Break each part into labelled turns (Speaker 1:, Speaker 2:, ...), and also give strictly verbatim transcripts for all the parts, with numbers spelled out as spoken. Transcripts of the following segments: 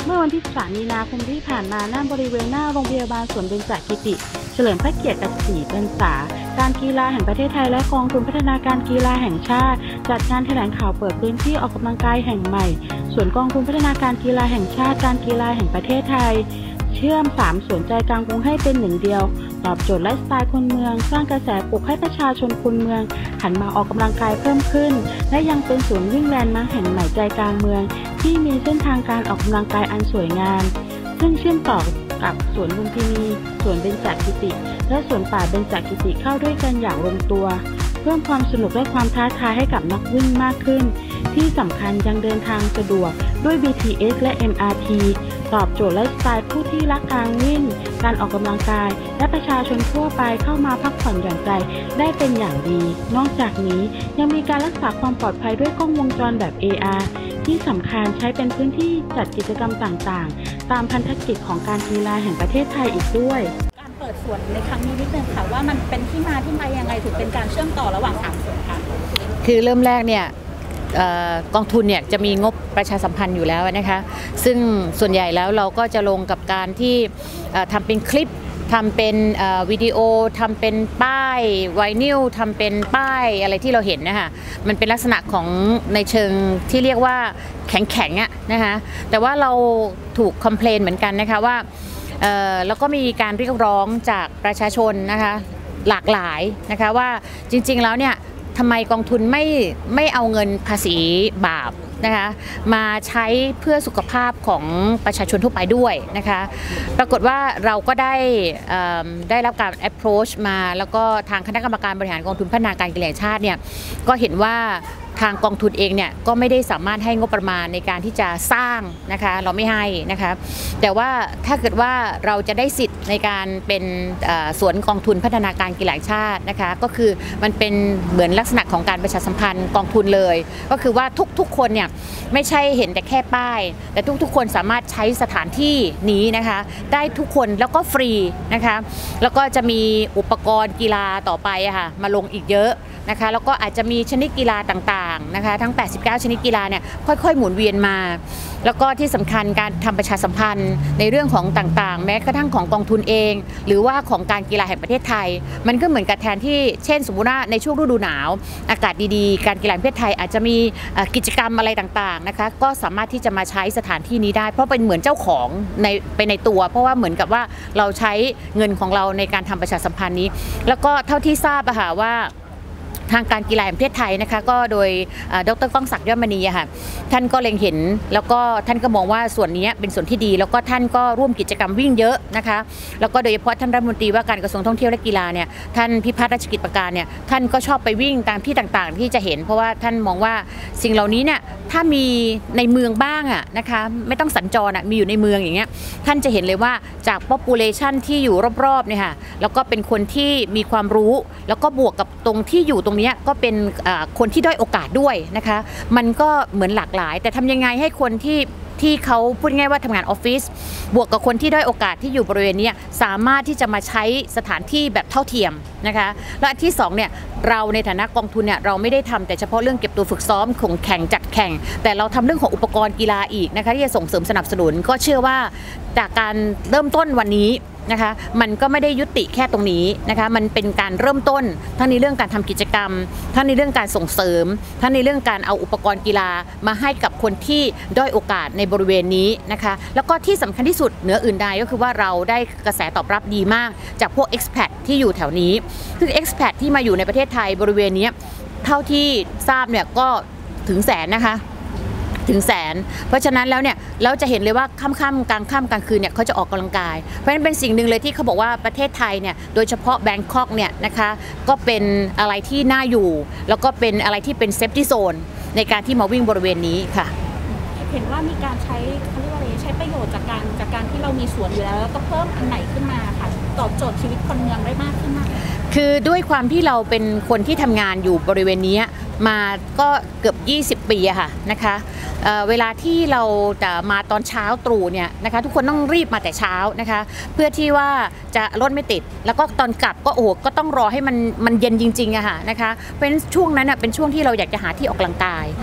Speaker 1: เมื่อวันที่สามมีนาคมที่ผ่านมาณบริเวณหน้าโรงพยาบาลสวนเบญจกิติเฉลิมพระเกียรติ แปดสิบสี่ พรรษาการกีฬาแห่งประเทศไทยและกองทุนพัฒนาการกีฬาแห่งชาติจัดงานแถลงข่าวเปิดพื้นที่ออกกำลังกายแห่งใหม่ส่วนกองทุนพัฒนาการกีฬาแห่งชาติการกีฬาแห่งประเทศไทยเชื่อมสามสวนใจกลางกรุงให้เป็นหนึ่งเดียวตอบโจทย์ไลฟ์สไตล์คนเมืองสร้างกระแสปลุกให้ประชาชนคนเมืองหันมาออกกำลังกายเพิ่มขึ้นและยังเป็นศูนย์วิ่งแลนด์มาร์คแห่งใหม่ใจกลางเมืองที่มีเส้นทางการออกกำลังกายอันสวยงามซึ่งเชื่อมต่อกับสวนลุมพินีสวนเบญจกิติและสวนป่าเบญจกิติเข้าด้วยกันอย่างลงตัวเพิ่มความสนุกและความท้าทายให้กับนักวิ่งมากขึ้นที่สำคัญยังเดินทางสะดวกด้วย บี ที เอส และ เอ็ม อาร์ ที ตอบโจทย์ไลฟ์สไตล์ผู้ที่รักการวิ่งการออกกำลังกายและประชาชนทั่วไปเข้ามาพักผ่อนหย่อนใจได้เป็นอย่างดีนอกจากนี้ยังมีการรักษาความปลอดภัยด้วยกล้องวงจรแบบ เอ อาร์ ที่สำคัญใช้เป็นพื้นที่จัดกิจกรรมต่างๆตามพันธกิจของการกีฬาแห่งประเทศไทยอีกด้วย
Speaker 2: การเปิดสวนในครั้งนี้นิดนึงค่ะว่ามันเป็นที่มาที่ไปยังไงถึงเป็นการเชื่อมต่อระหว่างสามสวนค่ะ
Speaker 3: คือเริ่มแรกเนี่ยกองทุนเนี่ยจะมีงบประชาสัมพันธ์อยู่แล้วนะคะซึ่งส่วนใหญ่แล้วเราก็จะลงกับการที่ทำเป็นคลิปทำเป็นวิดีโอทำเป็นป้ายไวนิลทำเป็นป้ายอะไรที่เราเห็นนะคะมันเป็นลักษณะของในเชิงที่เรียกว่าแข็งๆอ่ะนะคะแต่ว่าเราถูกคอมเพลนเหมือนกันนะคะว่าแล้วก็มีการเรียกร้องจากประชาชนนะคะหลากหลายนะคะว่าจริงๆแล้วเนี่ยทำไมกองทุนไม่ไม่เอาเงินภาษีบาปนะคะมาใช้เพื่อสุขภาพของประชาชนทั่วไปด้วยนะคะปรากฏว่าเราก็ได้ได้รับการ approach มาแล้วก็ทางคณะกรรมการบริหารกองทุนพัฒนาการกีฬาแห่งชาติเนี่ยก็เห็นว่าทางกองทุนเองเนี่ยก็ไม่ได้สามารถให้งบประมาณในการที่จะสร้างนะคะเราไม่ให้นะคะแต่ว่าถ้าเกิดว่าเราจะได้สิทธิ์ในการเป็นสวนกองทุนพัฒนาการกีฬาแห่งชาตินะคะก็คือมันเป็นเหมือนลักษณะของการประชาสัมพันธ์กองทุนเลยก็คือว่าทุกๆคนเนี่ยไม่ใช่เห็นแต่แค่ป้ายแต่ทุกๆคนสามารถใช้สถานที่นี้นะคะได้ทุกคนแล้วก็ฟรีนะคะแล้วก็จะมีอุปกรณ์กีฬาต่อไปอะค่ะมาลงอีกเยอะนะคะแล้วก็อาจจะมีชนิดกีฬาต่างๆนะคะทั้งแปดสิบเก้าชนิดกีฬาเนี่ยค่อยๆหมุนเวียนมาแล้วก็ที่สำคัญการทำประชาสัมพันธ์ในเรื่องของต่างๆแม้กระทั่งของกองทุนเองหรือว่าของการกีฬาแห่งประเทศไทยมันก็เหมือนกับแทนที่เช่นสมมุติว่าในช่วงฤดูหนาวอากาศดีๆการกีฬาแห่งประเทศไทยอาจจะมีกิจกรรมอะไรต่างๆนะคะก็สามารถที่จะมาใช้สถานที่นี้ได้เพราะเป็นเหมือนเจ้าของในไปในตัวเพราะว่าเหมือนกับว่าเราใช้เงินของเราในการทำประชาสัมพันธ์นี้แล้วก็เท่าที่ทราบอะค่ะว่าทางการกีฬาแห่งประเทศไทยนะคะก็โดยดร.ก้องศักดิ์ยอดมณีค่ะท่านก็เล็งเห็นแล้วก็ท่านก็มองว่าส่วนนี้เป็นส่วนที่ดีแล้วก็ท่านก็ร่วมกิจกรรมวิ่งเยอะนะคะแล้วก็โดยเฉพาะท่านรัฐมนตรีว่าการกระทรวงท่องเที่ยวและกีฬาเนี่ยท่านพิพัฒน์รัชกิจประการเนี่ยท่านก็ชอบไปวิ่งตามที่ต่างๆที่จะเห็นเพราะว่าท่านมองว่าสิ่งเหล่านี้เนี่ยถ้ามีในเมืองบ้างอ่ะนะคะไม่ต้องสัญจรอ่ะมีอยู่ในเมืองอย่างเงี้ยท่านจะเห็นเลยว่าจาก population ที่อยู่รอบๆเนี่ยค่ะแล้วก็เป็นคนที่มีความรู้แล้วก็บวกกับตรงที่อยู่ตรงนี้ก็เป็นคนที่ด้อยโอกาสด้วยนะคะมันก็เหมือนหลากหลายแต่ทำยังไงให้คนที่ที่เขาพูดง่ายว่าทำงานออฟฟิศบวกกับคนที่ด้อยโอกาสที่อยู่บริเวณนี้สามารถที่จะมาใช้สถานที่แบบเท่าเทียมนะคะและที่สองเนี่ยเราในฐานะกองทุนเนี่ยเราไม่ได้ทำแต่เฉพาะเรื่องเก็บตัวฝึกซ้อมของแข่งจัดแข่งแต่เราทำเรื่องของอุปกรณ์กีฬาอีกนะคะที่จะส่งเสริมสนับสนุนก็เชื่อว่าจากการเริ่มต้นวันนี้นะคะมันก็ไม่ได้ยุติแค่ตรงนี้นะคะมันเป็นการเริ่มต้นทั้งในเรื่องการทำกิจกรรมทั้งในเรื่องการส่งเสริมทั้งในเรื่องการเอาอุปกรณ์กีฬามาให้กับคนที่ด้อยโอกาสในบริเวณนี้นะคะแล้วก็ที่สำคัญที่สุดเหนืออื่นใดก็คือว่าเราได้กระแสตอบรับดีมากจากพวก expat ที่อยู่แถวนี้คือ expat ที่มาอยู่ในประเทศไทยบริเวณนี้เท่าที่ทราบเนี่ยก็ถึงแสนนะคะถึงแสนเพราะฉะนั้นแล้วเนี่ยเราจะเห็นเลยว่าค่ำๆกลางค่ำกลางคืนเนี่ยเขาจะออกกำลังกายเพราะฉะนั้นเป็นสิ่งหนึ่งเลยที่เขาบอกว่าประเทศไทยเนี่ยโดยเฉพาะแบงคอกเนี่ยนะคะก็เป็นอะไรที่น่าอยู่แล้วก็เป็นอะไรที่เป็นเซฟตี้โซนในการที่มาวิ่งบริเวณนี้ค่ะ
Speaker 2: เห็นว่ามีการใช้เขาเรียกว่าอะไรใช้ประโยชน์จากการจากการที่เรามีสวนอยู่แล้วแล้วก็เพิ่มอันไหนขึ้นมาค่ะตอบโจทย์ชีวิตคนเมืองได้มากขึ้นมาก
Speaker 3: คือด้วยความที่เราเป็นคนที่ทำงานอยู่บริเวณนี้มาก็เกือบยี่สิบปีอะค่ะนะคะเ, เวลาที่เราจะมาตอนเช้าตรู่เนี่ยนะคะทุกคนต้องรีบมาแต่เช้านะคะเพื่อที่ว่าจะรถไม่ติดแล้วก็ตอนกลับก็โอ้ก็ต้องรอให้มันมันเย็นจริงๆอะค่ะนะคะเป็นช่วงนั้นอะเป็นช่วงที่เราอยากจะหาที่ออกกำลังกาย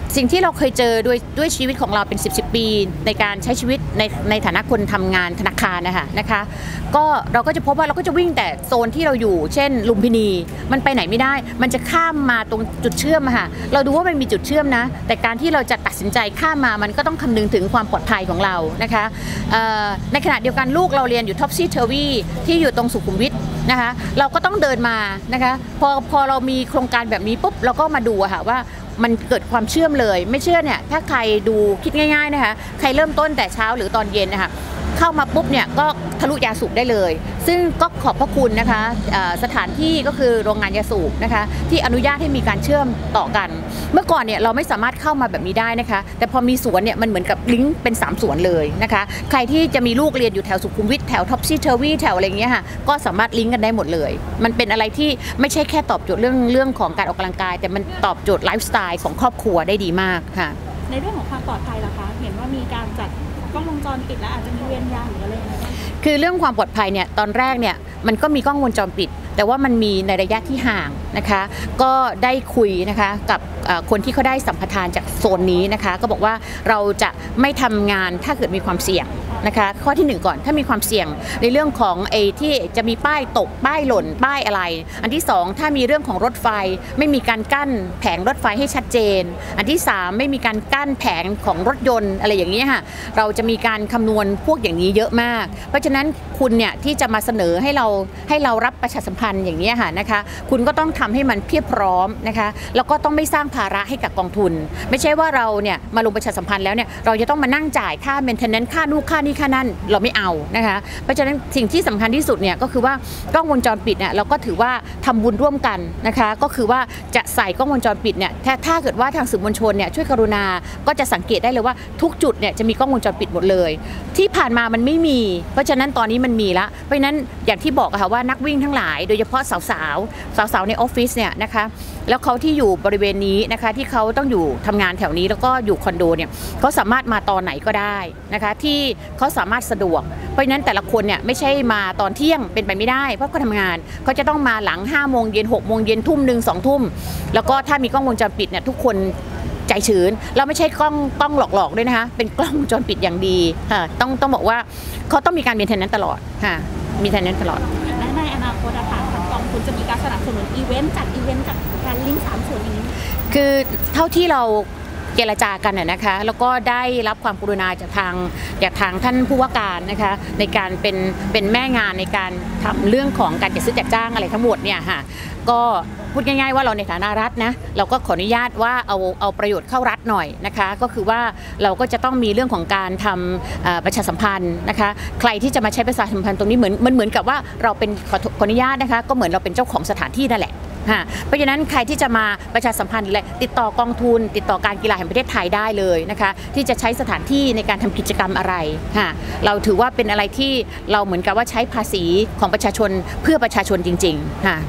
Speaker 3: สิ่งที่เราเคยเจอด้วยด้วยชีวิตของเราเป็นสิบสิบปีในการใช้ชีวิตในในฐานะคนทำงานธนาคารนะคะนะคะก็เราก็จะพบว่าเราก็จะวิ่งแต่โซนที่เราอยู่เช่นลุมพินีมันไปไหนไม่ได้มันจะข้ามมาตรงจุดเชื่อมค่ะเราดูว่ามันมีจุดเชื่อมนะแต่การที่เราจะตัดสินใจข้ามมามันก็ต้องคำนึงถึงความปลอดภัยของเรานะคะในขณะเดียวกันลูกเราเรียนอยู่ท็อปซี่เทอร์วีที่อยู่ตรงสุขุมวิทนะคะเราก็ต้องเดินมานะคะพอพอเรามีโครงการแบบนี้ปุ๊บเราก็มาดูค่ะว่ามันเกิดความเชื่อมเลยไม่เชื่อเนี่ยถ้าใครดูคิดง่ายๆนะคะใครเริ่มต้นแต่เช้าหรือตอนเย็นนะคะเข้ามาปุ๊บเนี่ยก็ทะลุยาสูบได้เลยซึ่งก็ขอบพระคุณนะคะสถานที่ก็คือโรงงานยาสูบนะคะที่อนุญาตให้มีการเชื่อมต่อกันเมื่อก่อนเนี่ยเราไม่สามารถเข้ามาแบบนี้ได้นะคะแต่พอมีสวนเนี่ยมันเหมือนกับลิงก์เป็นสามสวนเลยนะคะใครที่จะมีลูกเรียนอยู่แถวสุขุมวิทแถวท็อปซี่เทอร์วีแถวอะไรเงี้ยค่ะก็สามารถลิงก์กันได้หมดเลยมันเป็นอะไรที่ไม่ใช่แค่ตอบโจทย์เรื่องเรื่องของการออกกำลังกายแต่มันตอบโจทย์ไลฟ์สไตล์ของครอบครัวได้ดีมากค่ะ
Speaker 2: ในเรื่องของความปลอดภัยล่ะคะเห็นว่ามีการจัดกล้องวงจรปิดและอาจจะมีเวรยามหรืออะไรอย่างเงี้ย
Speaker 3: คือเรื่องความปลอดภัยเนี่ยตอนแรกเนี่ยมันก็มีกล้องวงจรปิดแต่ว่ามันมีในระยะที่ห่างนะคะก็ได้คุยนะคะกับคนที่เขาได้สัมปทานจากโซนนี้นะคะก็บอกว่าเราจะไม่ทำงานถ้าเกิดมีความเสี่ยงนะคะข้อที่หนึ่งก่อนถ้ามีความเสี่ยงในเรื่องของไอ้ที่จะมีป้ายตกป้ายหล่นป้ายอะไรอันที่สองถ้ามีเรื่องของรถไฟไม่มีการกั้นแผงรถไฟให้ชัดเจนอันที่สามไม่มีการกั้นแผงของรถยนต์อะไรอย่างนี้ค่ะเราจะมีการคำนวณพวกอย่างนี้เยอะมากเพราะฉะนั้นคุณเนี่ยที่จะมาเสนอให้เราให้เรารับประชาสัมพันธ์อย่างนี้ค่ะนะคะคุณก็ต้องทำให้มันเพียบพร้อมนะคะแล้วก็ต้องไม่สร้างภาระให้กับกองทุนไม่ใช่ว่าเราเนี่ยมาลงประชาสัมพันธ์แล้วเนี่ยเราจะต้องมานั่งจ่ายค่า maintenance ค่านู่นค่านี่ค่านั่นเราไม่เอานะคะเพราะฉะนั้นสิ่งที่สำคัญที่สุดเนี่ยก็คือว่ากล้องวงจรปิดเนี่ยเราก็ถือว่าทำบุญร่วมกันนะคะก็คือว่าจะใส่กล้องวงจรปิดเนี่ยถ้าถ้าเกิดว่าทางสื่อมวลชนเนี่ยช่วยกรุณาก็จะสังเกตได้เลยว่าทุกจุดเนี่ยจะมีกล้องวงจรปิดหมดเลยที่ผ่านมามันไม่มีเพราะฉะนั้นตอนนี้มันมีละเพราะฉะนั้นอย่างที่บอกค่ะว่านักวิ่งทั้งหลายโดยเฉพาะสาวๆสาวๆในออฟฟิศเนี่ยนะคะแล้วเขาที่อยู่บริเวณนี้นะคะที่เขาต้องอยู่ทำงานแถวนี้แล้วก็อยู่คอนโดเนี่ยเขาสามารถมาตอนไหนก็ได้นะคะที่เขาสามารถสะดวกเพราะฉะนั้นแต่ละคนเนี่ยไม่ใช่มาตอนเที่ยงเป็นไปไม่ได้เพราะเขาทำงานเขาจะต้องมาหลังห้าโมงเย็นหกโมงเย็นทุ่มหนึ่งสองทุ่มแล้วก็ถ้ามีกล้องวงจรปิดเนี่ยทุกคนใจชื้นเราไม่ใช่กล้องกล้องหลอกๆด้วยนะคะเป็นกล้องวงจรปิดอย่างดีค่ะต้องต้องบอกว่าเขาต้องมีการมีเทนนั้นตลอดค่ะมีเทนนั้นตลอด
Speaker 2: และในอนาคตนะคะทางกองทุนจะมีการสนับสนุนอีเวนต์จัดอีเวนต์กับการลิงก์สามส่วนนี้
Speaker 3: คือเท่าที่เราเจรจากันนะคะแล้วก็ได้รับความกรุณาจากทางจากทางท่านผู้ว่าการนะคะในการเป็นเป็นแม่งานในการทำเรื่องของการจัดซื้อจัดจ้างอะไรทั้งหมดเนี่ยค่ะก็พูดง่ายๆว่าเราในฐานะรัฐนะเราก็ขออนุญาตว่าเอาเอาประโยชน์เข้ารัฐหน่อยนะคะก็คือว่าเราก็จะต้องมีเรื่องของการทำประชาสัมพันธ์นะคะใครที่จะมาใช้ประชาสัมพันธ์ตรงนี้เหมือนมันเหมือนกับว่าเราเป็นขอขออนุญาตนะคะก็เหมือนเราเป็นเจ้าของสถานที่นั่นแหละเพราะฉะนั้นใครที่จะมาประชาสัมพันธ์อะไรติดต่อกองทุนติดต่อการกีฬาแห่งประเทศไทยได้เลยนะคะที่จะใช้สถานที่ในการทำกิจกรรมอะไรค่ะเราถือว่าเป็นอะไรที่เราเหมือนกับว่าใช้ภาษีของประชาชนเพื่อประชาชนจริงๆค่ะ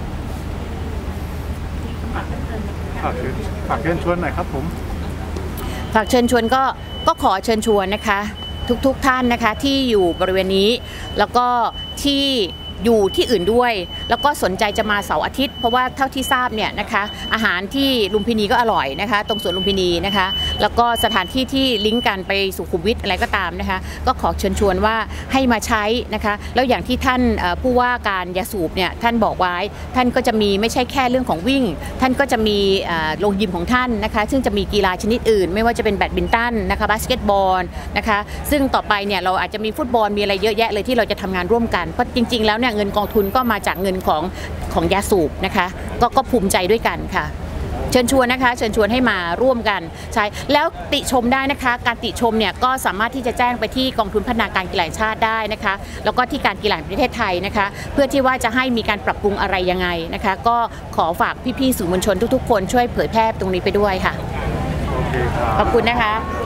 Speaker 4: ฝากเชิญชวนหน่อยครับผม
Speaker 3: ฝากเชิญชวนก็ก็ขอเชิญชวนนะคะทุกๆท่านนะคะที่อยู่บริเวณนี้แล้วก็ที่อยู่ที่อื่นด้วยแล้วก็สนใจจะมาเสาร์อาทิตย์เพราะว่าเท่าที่ทราบเนี่ยนะคะอาหารที่ลุมพินีก็อร่อยนะคะตรงสวนลุมพินีนะคะแล้วก็สถานที่ที่ลิงก์กันไปสุขุมวิทอะไรก็ตามนะคะก็ขอเชิญชวนว่าให้มาใช้นะคะแล้วอย่างที่ท่านผู้ว่าการยาสูบเนี่ยท่านบอกไว้ท่านก็จะมีไม่ใช่แค่เรื่องของวิ่งท่านก็จะมีโรงยิมของท่านนะคะซึ่งจะมีกีฬาชนิดอื่นไม่ว่าจะเป็นแบดมินตันนะคะบาสเกตบอลนะคะซึ่งต่อไปเนี่ยเราอาจจะมีฟุตบอลมีอะไรเยอะแยะเลยที่เราจะทำงานร่วมกันเพราะจริงๆแล้วเนี่ยเงินกองทุนก็มาจากเงินของของยาสูบนะคะก็ก็ภูมิใจด้วยกันค่ะเชิญชวนนะคะเชิญชวนให้มาร่วมกันใช่แล้วติชมได้นะคะการติชมเนี่ยก็สามารถที่จะแจ้งไปที่กองทุนพัฒนาการกีฬาแห่งชาติได้นะคะแล้วก็ที่การกีฬาแห่งประเทศไทยนะคะเพื่อที่ว่าจะให้มีการปรับปรุงอะไรยังไงนะคะก็ขอฝากพี่ๆสื่อมวลชนทุกๆคนช่วยเผยแพร่ตรงนี้ไปด้วยค่ะ
Speaker 4: โอเคครับ
Speaker 3: ขอบคุณนะคะ